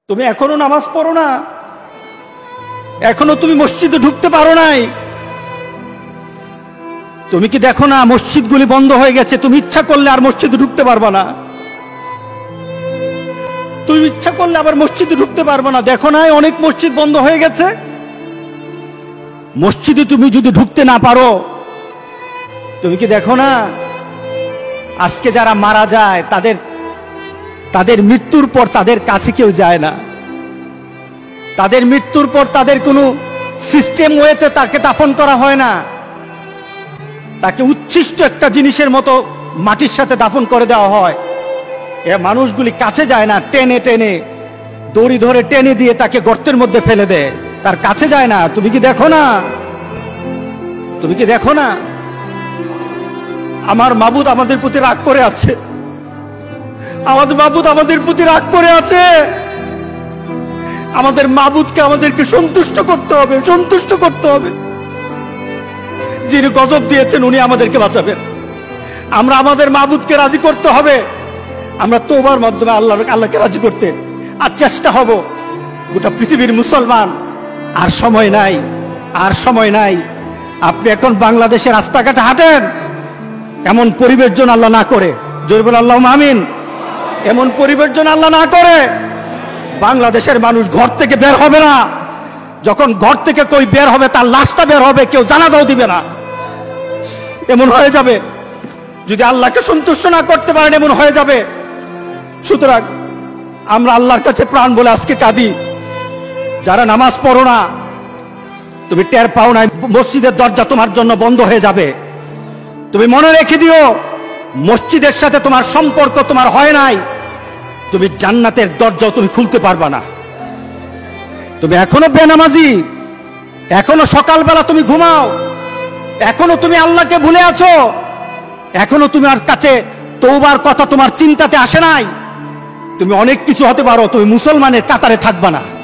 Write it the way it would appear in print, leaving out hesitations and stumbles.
তুমি এখনো নামাজ পড়ো না, এখনো তুমি মসজিদে ঢুকতে পারো নাই। তুমি কি দেখো না মসজিদগুলি বন্ধ হয়ে গেছে? তুমি ইচ্ছা করলে আর মসজিদে ঢুকতে পারবা না, তুমি ইচ্ছা করলে আবার মসজিদে ঢুকতে পারবা না। দেখো না অনেক মসজিদ বন্ধ হয়ে গেছে। মসজিদে তুমি যদি ঢুকতে না পারো, তুমি কি দেখো না আজকে যারা মারা যায় তাদের মৃত্যুর পর তাদের কাছে কেউ যায় না। তাদের মৃত্যুর পর তাদের কোনো সিস্টেম ওয়েতে তাকে দাফন করা হয় না, তাকে উচ্ছিষ্ট একটা জিনিসের মতো মাটির সাথে দাফন করে দেওয়া হয়। এ মানুষগুলি কাছে যায় না, টেনে টেনে দড়ি ধরে টেনে দিয়ে তাকে গর্তের মধ্যে ফেলে দেয়, তার কাছে যায় না। তুমি কি দেখো না? তুমি কি দেখো না আমার মাবুদ আমাদের প্রতি রাগ করে আছে? আমাদের মাবুদ আমাদের প্রতি রাগ করে আছে। আমাদের মাবুদকে আমাদেরকে সন্তুষ্ট করতে হবে, সন্তুষ্ট করতে হবে। যিনি গজব দিয়েছেন উনি আমাদেরকে বাঁচাবেন। আমরা আমাদের মাবুদকে রাজি করতে হবে। আমরা তওবার মাধ্যমে আল্লাহকে রাজি করতে আর চেষ্টা হব। গোটা পৃথিবীর মুসলমান, আর সময় নাই, আর সময় নাই। আপনি এখন বাংলাদেশের রাস্তাঘাটে হাঁটেন, এমন পরিবেশ যেন আল্লাহ না করে, জোরে বলে আল্লাহুম্মা আমিন। এমন পরিবেশ যেন আল্লাহ না করে বাংলাদেশের মানুষ ঘর থেকে বের হবে না। যখন ঘর থেকে কই বের হবে তার লাশটা বের হবে, কেউ জানাজাও দিবে না। এমন হয়ে যাবে যদি আল্লাহকে সন্তুষ্ট না করতে পারেন, এমন হয়ে যাবে। সুতরাং আমরা আল্লাহর কাছে প্রাণ বলে আজকে কাঁদি। যারা নামাজ পড়ো না, তুমি টের পাও না মসজিদের দরজা তোমার জন্য বন্ধ হয়ে যাবে। তুমি মনে রেখে দিও, মসজিদের সাথে তোমার সম্পর্ক তোমার হয় নাই, তুমি জান্নাতের দরজাও তুমি খুলতে পারবা না। তুমি এখনো বেনামাজি, এখনো সকালবেলা তুমি ঘুমাও, এখনো তুমি আল্লাহকে ভুলে আছো, এখনো তোমার কাছে তওবার কথা তোমার চিন্তাতে আসে নাই। তুমি অনেক কিছু হতে পারো, তুমি মুসলমানের কাতারে থাকবা না।